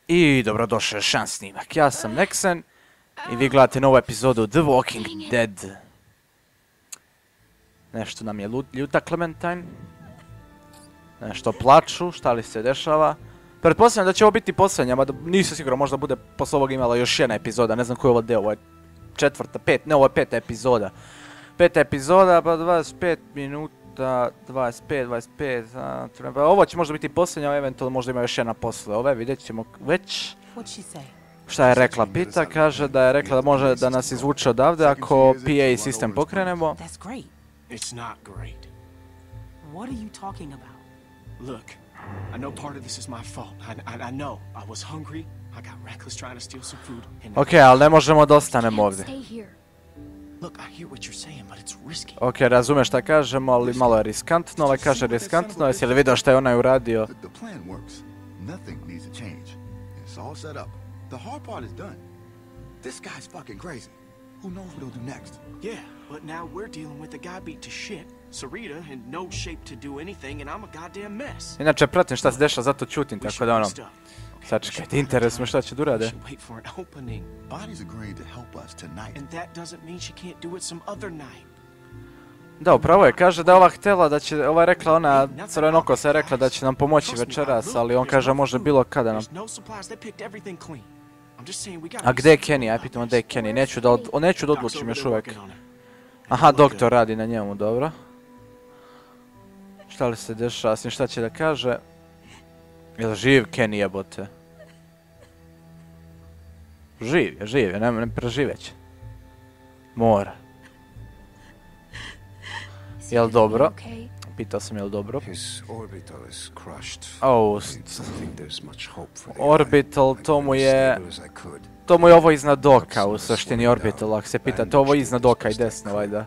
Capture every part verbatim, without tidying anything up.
I dobrodošli još jedan snimak. Ja sam Nexen i vi gledate novu epizodu The Walking Dead. Nešto nam je ljuta Clementine. Nešto plaču, šta li se dešava. Pretpostavljam da će ovo biti posljednja, mada nisam siguran, možda bude posle ovog imala još jedna epizoda, ne znam koji je ovo deo, ovo je četvrta, pet, ne ovo je peta epizoda. Peta epizoda, pa dvadeset pet minuta, dvadeset pet, dvadeset pet, a, treba, ovo će možda biti posljednja, eventualno možda ima još jedna posle ove, vidjet ćemo već. Šta je rekla Pita, kaže da je rekla da može da nas izvuče odavde ako P A sistem pokrenemo. It's not great. What are you talking about? Look, I know part of this is my fault. I, I, I know. I was hungry. I got reckless trying to steal some food. Ok, ali ne možemo da ostanemo ovdje. Look, I hear what you're saying, but it's risky. Ok, razumeš šta kažemo, ali malo je riskantno. Ovaj kaže riskantno, jesi li vidio šta je onaj uradio? The plan works. Nothing needs to change. It's all set up. The hard part is done. This guy's fucking crazy. Who knows what he'll do next? Yeah, but now we're dealing with a guy beat to shit, Sarita in no shape to do anything, and I'm a goddamn mess. Inače, pratim šta se dešava, zato čutim, tako da ono... Sačekajte, interes me šta će da urade. Bonnie's agreed to help us tonight. And that doesn't mean she can't do it some other night. Da, upravo je, kaže da ova htjela da će, ova je rekla, ona crvenokosa je rekla da će nam pomoći večeras, ali on kaže može bilo kada nam... A gdje je Kenny? Aj pitamo gdje je Kenny, neću da, od, neću da odlučim još uvijek. Aha, doktor radi na njemu, dobro. Šta li se dešava, s njim šta će da kaže? Jel živ Kenny jebote? Živ je, živ je, ne, ne preživeće. Mora. Jel dobro? Pitao sam jel dobro. Oh, orbital, to mu je... To mu je ovo iznad oka, u suštini orbital, ako se pitate, ovo iznad oka i desno, vajda.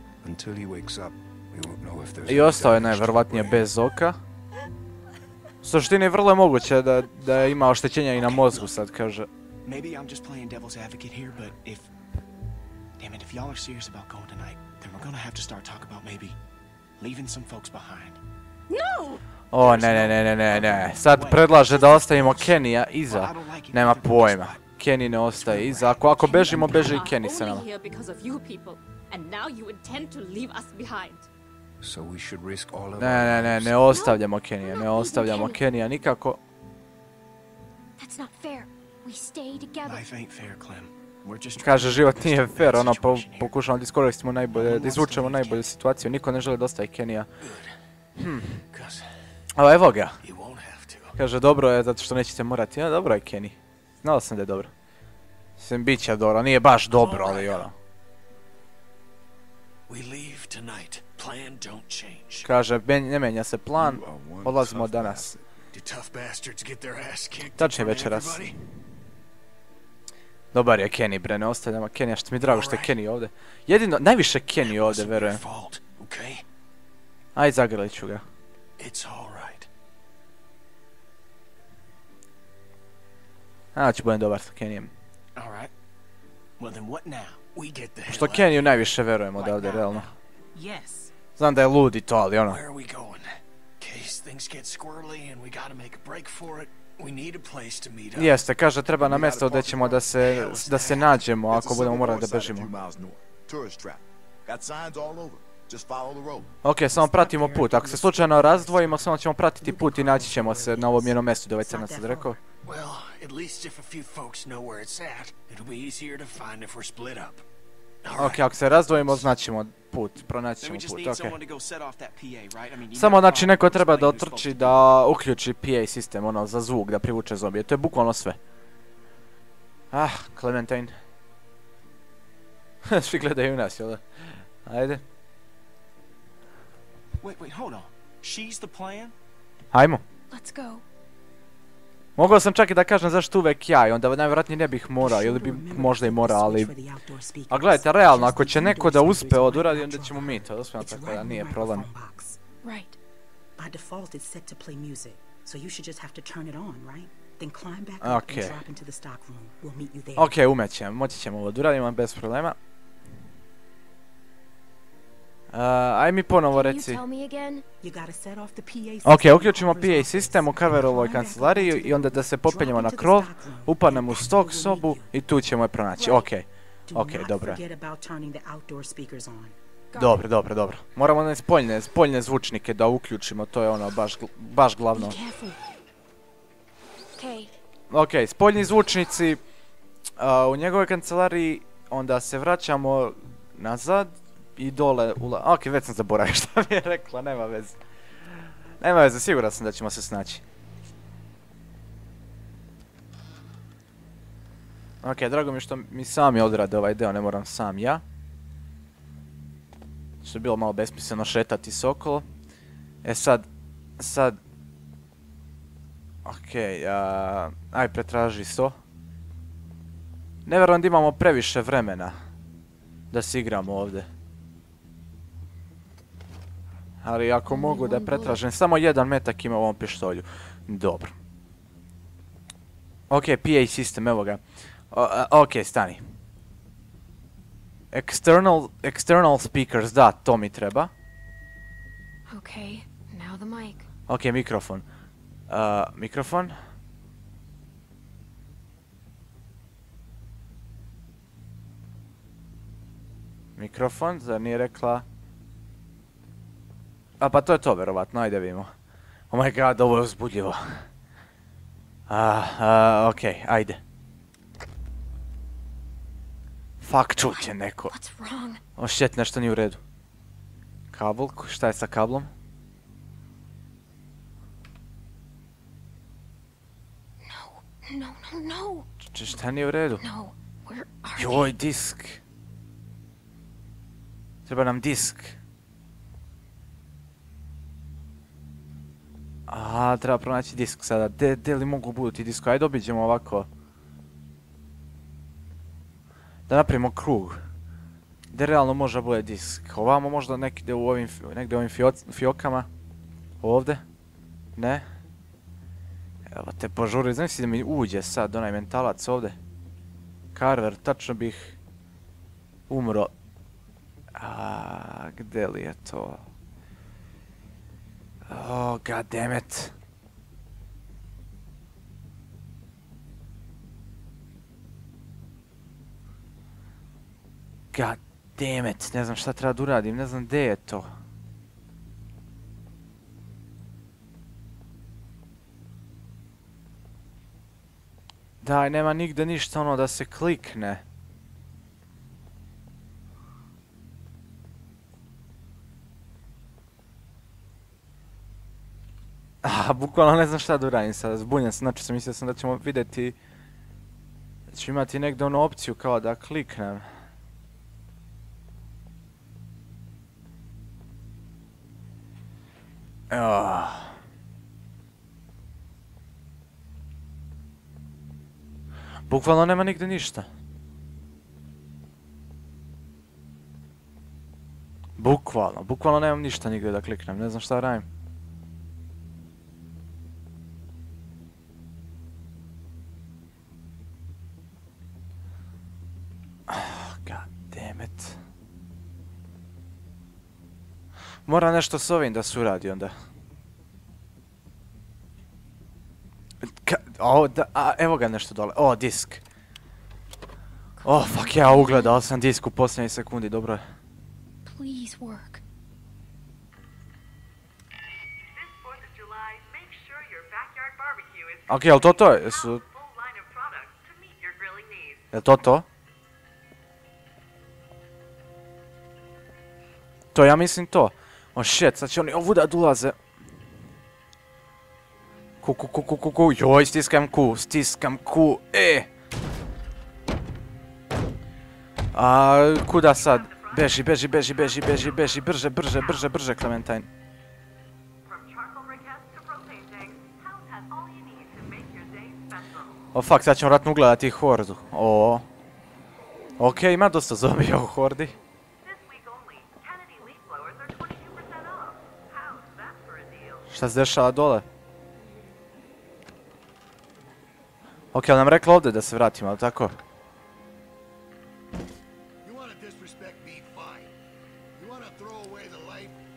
I ostao je najverovatnije bez oka. U suštini vrlo je moguće da, da ima oštećenja i na mozgu sad, kaže. Maybe I'm just playing devil's advocate here, but if... Damn it, if y'all are serious about going tonight, then we're gonna have to start talking about maybe leaving some folks behind. No! O, ne, ne, ne, ne, ne, ne. Sad predlaže da ostavimo Kenija iza. Nema pojma. Kenny ne ostaje iza. Ako, ako bežimo, beži i Kenny sa nama. Ne, ne, ne, ne ostavljamo Kenija, ne ostavljamo Kenija nikako. Kaže, život nije fair, ono, po, pokušamo da iskoristimo najbolje, da izvučemo najbolju situaciju, niko ne želi da ostaje Kenija. Hm. A evo ga. Kaže, dobro je, zato što nećete morati. Ja, dobro je Kenny. Znao sam da je dobro. Mislim, bit će dobro, nije baš dobro, ali ono. Kaže, ne menja se plan, odlazimo danas. Tačnije večeras. Dobar je Kenny, bre, ne ostavljamo Kenny, što mi je drago što je Kenny ovdje. Jedino, najviše Kenny ovdje, verujem. Aj, zagrlit ću ga. A, ću budem dobar sa Kennyjem. Što Kenny najviše verujem odavde, realno. Znam da je lud i to, ali ono... Jeste, kaže treba na mjesto gdje ćemo da se, da se nađemo ako budemo morali da bežimo. Ok, samo pratimo put. Ako se slučajno razdvojimo, samo ćemo pratiti put i naći ćemo se na ovom jednom mjestu gdje ovaj crnac sad rekao. Ok, ako se razdvojimo, znaćemo put, pronaći ćemo put, ok. Samo znači neko treba da otrči da uključi P A sistem, ono, za zvuk, da privuče zombije, to je bukvalno sve. Ah, Clementine. Svi gledaju nas, jel da? Ajde. Hajmo. Mogao sam čak i da kažem zašto uvek ja i onda najvjerojatnije ne bih morao ili bi možda i morao, ali... A gledajte, realno, ako će neko da uspe od uradi, onda ćemo mi to uspjeti, tako da nije problem. Ok. Ok, umećemo, moći ćemo ovo da uradimo bez problema. aj mi ponovo Can you reci. tell me again? You gotta set off the P A system. Ok, uključimo P A sistem u Carverovoj kancelariji i onda da se popenjemo na krov, upadnemo u stok sobu i tu ćemo je pronaći. Ok, ok, dobro. Dobro, dobro, dobro. Moramo one spoljne, spoljne zvučnike da uključimo, to je ono baš, baš glavno. Okay. Ok, spoljni zvučnici a, u njegovoj kancelariji, onda se vraćamo nazad i dole ula... Ok, već sam zaboravio šta mi je rekla, nema veze. Nema veze, siguran sam da ćemo se snaći. Ok, drago mi je što mi sami odrade ovaj deo, ne moram sam ja. Što je bilo malo besmisleno šetati se okolo. E sad, sad... Ok, uh, aj pretraži sto. Ne vjerujem da imamo previše vremena da se igramo ovdje. Ali ako mogu da pretražim, samo jedan metak ima u ovom pištolju. Dobro. Ok, P A sistem, evo ga. O, uh, ok, stani. External, external speakers, da, to mi treba. Okay, now the mic. Ok, mikrofon. Uh, mikrofon. Mikrofon, zar nije rekla... A pa to je to verovatno, ajde vidimo. Oh my god, ovo je uzbudljivo. Ah, uh, ok, ajde. Fuck, čut je neko. What's wrong? O shit, nešto nije u redu. Kabel, šta je sa kablom? No, no, no, no. Č šta nije u redu? No, where are Joj, disk. Treba nam disk. Aha, treba pronaći disk sada. De, de li mogu buduti disko? Ajde obiđemo ovako. Da napravimo krug. Gdje realno može bude disk. Ovamo možda negdje u ovim, negdje u ovim fio, fiokama. Ovdje. Ne. Evo te požuri. Znam si da mi uđe sad onaj mentalac ovdje. Carver, tačno bih umro. A, gdje li je to? Oh, god damn it. God damn it. Ne znam šta treba da uradim, ne znam gdje je to. Daj, nema nigde ništa ono da se klikne. Ah, bukvalno ne znam šta da uradim sada, zbunjen sam, znači sam mislio sam da ćemo vidjeti... Da ću imati negdje onu opciju kao da kliknem. Oh. Bukvalno nema nigdje ništa. Bukvalno, bukvalno nemam ništa nigdje da kliknem, ne znam šta radim. Mora nešto s ovim da se uradi onda. Ka o, da, a, evo ga nešto dole. O, disk. O, oh, fuck, ja ugledao sam disk u posljednjoj sekundi, dobro je. Please work. Ok, jel to to? Jesu... Jel to to? To ja mislim to. Oh shit, sad će oni ovuda ulaze. Ku, ku, ku, ku, ku, ku, joj, stiskam Q, stiskam Q, e! A, kuda sad? Beži, beži, beži, beži, beži, beži, brže, brže, brže, brže, Clementine. O fuck, sad ćemo vratno ugledati hordu. O. Ok, ima dosta zombija u hordi. Šta se dešava dole? Ok, ali nam rekla ovdje da se vratimo, ali tako?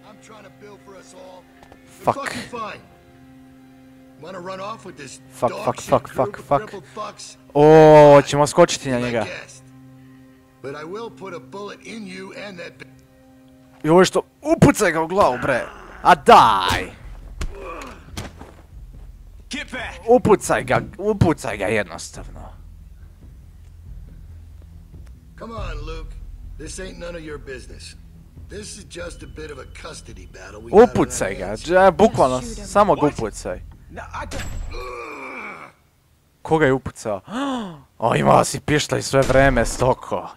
I'm trying to build for us all. Fuck. Fucking fine. Wanna run off with this Fuck, dog fuck, shit fuck, group fuck, of fuck. crippled fucks? O, ćemo skočiti na Be my njega. guest. But I will put a bullet in you and that. I ovo je što... Upucaj ga u glavu, bre. A daj! Get back! Upucaj ga, upucaj ga jednostavno. Come on, Luke. This ain't none of your business. This is just a bit of a custody battle. We got on our Upucaj ga, hands. ja, bukvalno, samo ga upucaj. No, I don't... Koga je upucao? O, imao si pištolj sve vreme, stoko.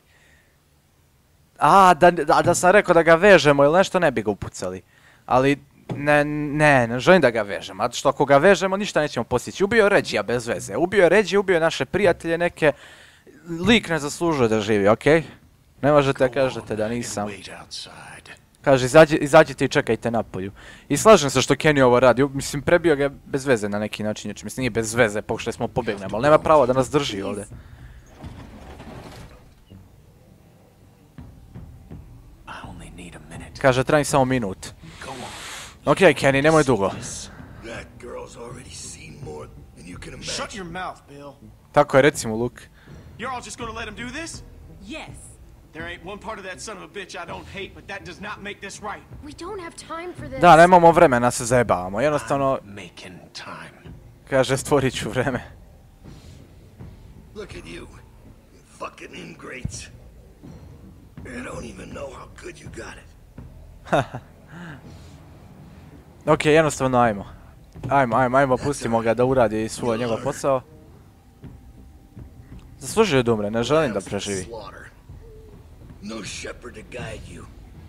A, da, da, da sam rekao da ga vežemo ili nešto, ne bi ga upucali. Ali, ne, ne, ne želim da ga vežemo. A što ako ga vežemo, ništa nećemo postići. Ubio je Regija bez veze. Ubio je Regija, ubio je naše prijatelje neke. Lik ne zaslužuje da živi, okej? Ne možete da kažete da nisam. Wait outside. Kaže, izađi, izađite i čekajte napolju. I slažem se što Kenny ovo radi. Mislim, prebio ga je bez veze na neki način. Znači, mislim, nije bez veze, pokušali smo pobjegnemo, ali nema pravo da nas drži ovdje. I only need a minute. Kaže, treba mi samo minut. Okej, Kenny, nemoj dugo. That girl's already seen more than you can imagine. Shut your mouth, Bill. Tako je, recimo, Luke. You're all just gonna let him do this? Yes. There ain't one part of that son of a bitch I don't hate, but that does not make this right. We don't have time for this. Da, nemamo vremena se zajebavamo. Jednostavno, Making time. kaže, stvorit ću vreme. Look at you, you fucking ingrates. You don't even know how good you got it. Okej, jednostavno, ajmo. Ajmo, ajmo, ajmo, pustimo ga da uradi svoj njegov posao. Zaslužio je da umre, ne želim da preživi. Slaughter. No shepherd to guide you.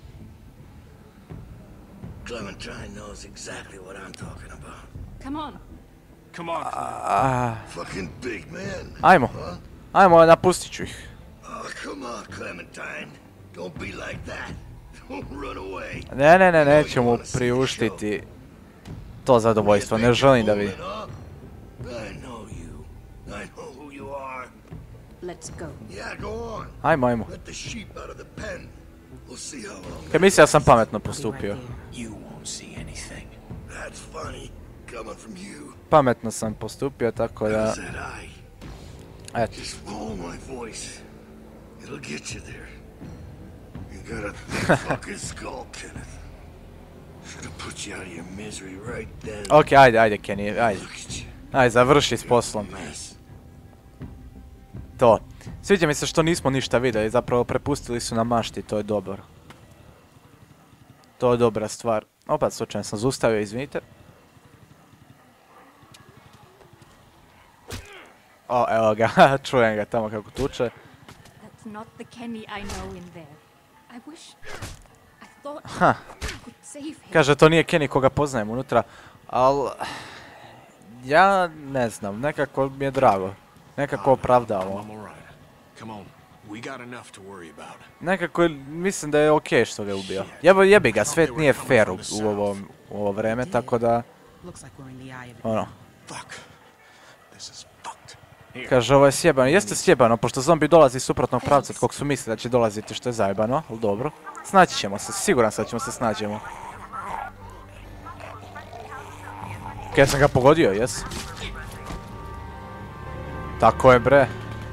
Clementine knows exactly what I'm talking about. Come on. Come on, Clem. Ah, Fucking big man. ajmo, Huh? ajmo, napustit ću ih. Oh, come on, Clementine. Don't be like that. Don't run away. Ne, ne, ne, neću mu priuštiti to zadovoljstvo, ne želim da vidi. I know you. I know who you are. Let's go. Yeah, go on. Ajmo, ajmo. Let the sheep out of the pen. We'll see how long. Kaj mislim da sam pametno postupio. You won't see anything. That's funny, coming from you. Pametno sam postupio, tako da... Said I. Eto. Just follow my voice. It'll get you there. You got a thick fucking skull, Kenneth. Should have put you out of your misery right then. Okej, ajde, ajde, Kenny, ajde. Look at you. Ajde, završi s poslom. Mess. To. Sviđa mi se što nismo ništa vidjeli, zapravo prepustili su nam mašti, to je dobro. To je dobra stvar. Opet slučajno sam zaustavio, izvinite. O, evo ga, čujem ga tamo kako tuče. That's not the Kenny I know in there. I wish... I thought Ha, I could save him. kaže to nije Kenny koga poznajem unutra, al... Ja ne znam, nekako mi je drago. Nekako opravdamo. I'm alright. Come on. We got enough to worry about. Nekako mislim da je okej što ga je ubio. Jebo, jebi ga, svet nije fair u, u, ovom, u ovo vreme, tako da... Looks like we're in the eye of it. Ono, Fuck. This is fucked. Here. kaže ovo je sjebano, jeste sjebano, pošto zombi dolazi iz suprotnog pravca od kog su mislili da će dolaziti, što je zajebano, ali dobro. Snaći ćemo se, siguran sam da ćemo se snađemo. Ok, ja sam ga pogodio, jes? Tako je, bre.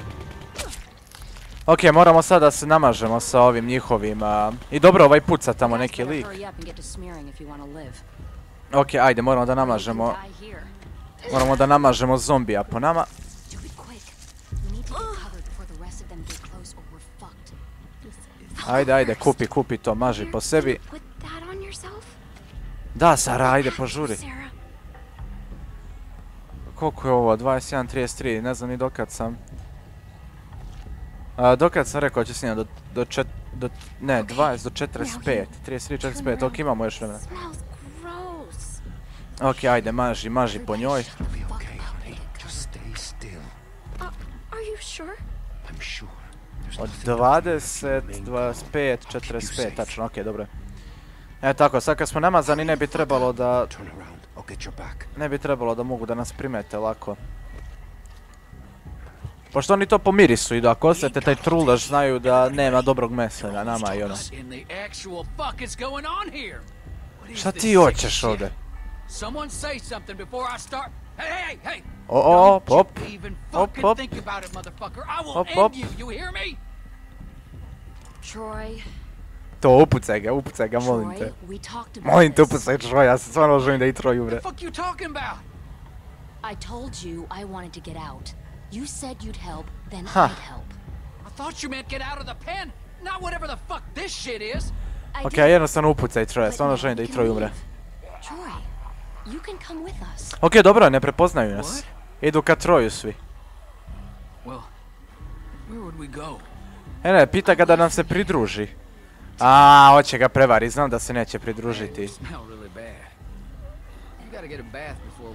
Ok, moramo sad da se namažemo sa ovim njihovim, a... I dobro, ovaj puca tamo neki lik. Hurry up and get to smearing if you want to live. Ok, ajde, moramo da namažemo, Die here. moramo da namažemo zombija po nama. Do it quick. We need to get covered before the rest of them get close or we're fucked. Ajde, ajde, kupi, kupi to, maži po sebi. Put that on yourself? Da, Sara, ajde, požuri. Sarah. Koliko je ovo? dvadeset jedan trideset tri, ne znam ni dokad sam. A, dokad sam rekao će snimati do, do čet... do... ne, dvadeset do četrdeset pet, trideset tri, četrdeset pet, ok, imamo još vremena. Smells gross. Ok, ajde, maži, maži po njoj. Shut the fuck up. Just stay still. Uh, are you sure? I'm sure. Od dvadeset, dvadeset pet, četrdeset pet, tačno, ok, dobro. E tako, sad kad smo namazani ne bi trebalo da... Turn around. I'll get your back. Ne bi trebalo da mogu da nas primete lako. Pošto oni to po mirisu idu, ako osjete taj trulaš znaju da nema dobrog mesa na nama i ono. In the actual fuck is going on here? Šta ti hoćeš ovdje? Someone say something before I start. Hey, hey, hey! O, o, Don't you op, even op, fucking op. think about it, motherfucker. I will Op, end op. you. You hear me? Troy, To upucaj ga, upucaj ga, molim Troy, te. we talked about Molim te this. upucaj Troy, ja se stvarno želim da i Troy What umre. the fuck you talking about? I told you I wanted to get out. You said you'd help, then Huh. I'd help. I thought you meant get out of the pen, not whatever the fuck this shit is. I Ok, did, jednostavno upucaj Troya, but stvarno now želim da i we Troy can umre. leave. Troy, you can come with us. Ok, dobro, ne prepoznaju nas. What? Idu ka Troju svi. Well, where would we go? E ne, pita ga da nam se pridruži. A, hoće ga prevari, znam da se neće pridružiti. Smell really bad. You gotta get a bath before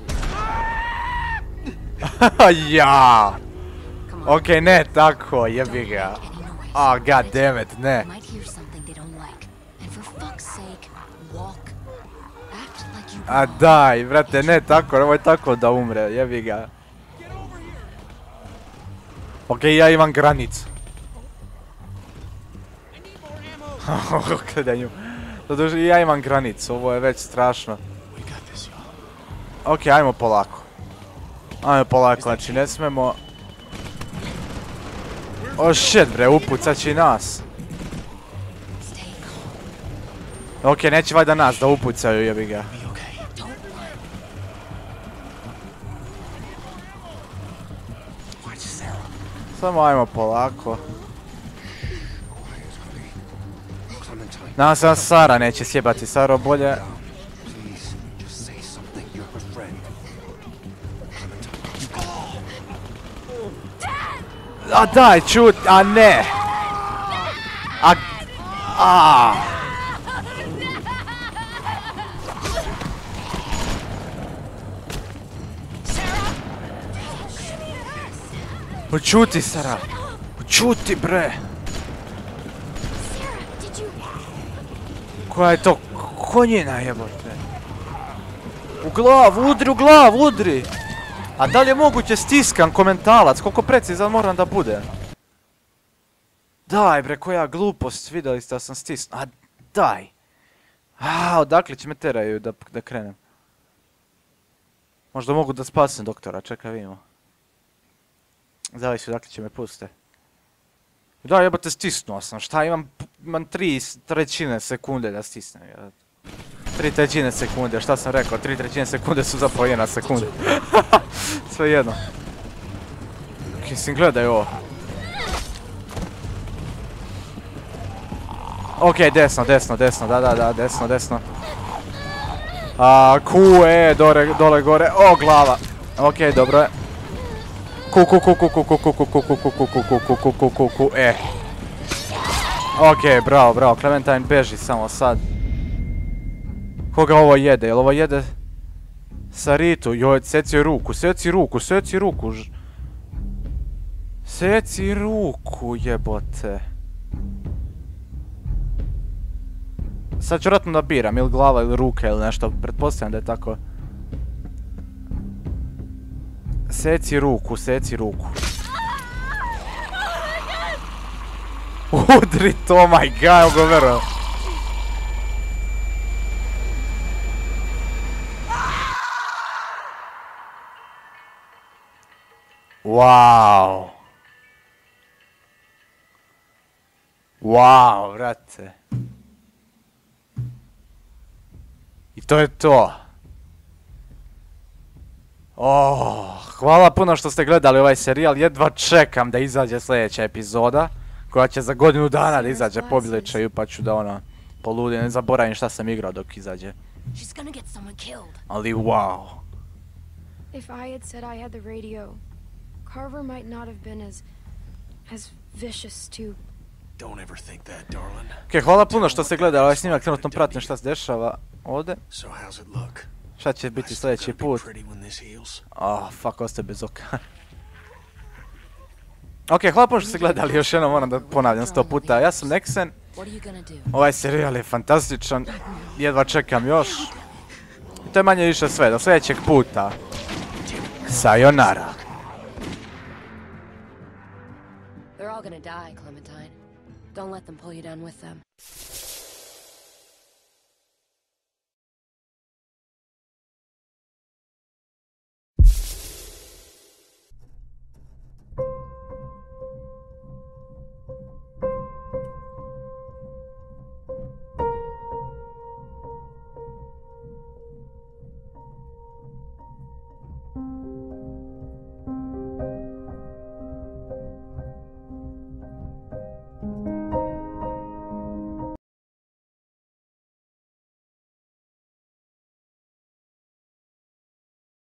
we... Ja! Come on. Ok, ne tako, jebi Don't ga. make any noise. Ah, god damn it, ne. They might hear something they don't like. And for fuck's sake, walk. Act like you A belong. daj, brate, ne tako, nemoj tako da umre, jebi ga. Ok, ja imam granicu. Gledaj nju. Zaduži, ja imam granicu, ovo je već strašno. We got this, y'all. Ok, ajmo polako. Ajmo polako, znači ne smemo... O shit bre, upucat će i nas. Stay calm. Ok, neće valjda nas da upucaju, jebi ga. Be okay. Don't run. Watch Sarah. Samo ajmo polako. Clementine, Nadam se da Sara neće sjebati, Saro bolje... please, just say something. You're her friend. A daj, čut, a ne! A... A... Učuti, Sara! Učuti, bre! Sarah, did you... Koja je to konjina, jebote? U glavu, udri u glavu, udri! A da li je moguće stiskam komentalac? Koliko precizan moram da bude? Daj bre, koja glupost, vidjeli ste da sam stisnuo. A daj! A, odakle će me teraju da, da krenem? Možda mogu da spasim doktora, čekaj vidimo. Zavisi odakle će me puste. Da, jebote, stisnuo sam, šta imam, imam tri trećine sekunde da stisnem. Ja. Tri trećine sekunde, šta sam rekao, tri trećine sekunde su zapravo jedna sekunda. Sve jedno. Mislim, gledaj ovo. Ok, desno, desno, desno, da, da, da, desno, desno. A, Q, E, dole, dole, gore, o, glava. Ok, dobro je. Q, Q, Q, Q, Q, Q, Q, Q, Q, Q, Q, Q, Q, Q, Q, Q, Q, E. Ok, bravo, bravo, Clementine beži samo sad. Koga ovo jede? Jel ovo jede? Saritu, joj, seci ruku, seci ruku, seci ruku. Seci ruku, jebote. Sad ću vratno da biram, ili glava ili ruke ili nešto, pretpostavljam da je tako. Seci ruku, seci ruku. Udri to, my god, go vero. Wow. Wow, vrate. I to je to. Oh, hvala puno što ste gledali ovaj serijal, jedva čekam da izađe sljedeća epizoda, koja će za godinu dana da izađe po običaju, pa ću da ono poludim, ne zaboravim šta sam igrao dok izađe. She's gonna get someone killed. Ali wow. If I had said I had the radio, Carver might not have been as as vicious too. Don't ever think that, darling. Ok, hvala puno što ste gledali ovaj snimak, trenutno pratim šta se dešava ovdje. So how's it look? Šta će biti sljedeći put? Pretty when this heals. Oh, fuck, ostaje bez oka. Ok, hvala puno što ste gledali, još jednom moram da ponavljam sto puta. Ja sam Nexen, What are you gonna do? ovaj serijal je fantastičan, jedva čekam još. I to je manje više sve, do sljedećeg puta. Sayonara. They're all gonna die, Clementine. Don't let them pull you down with them.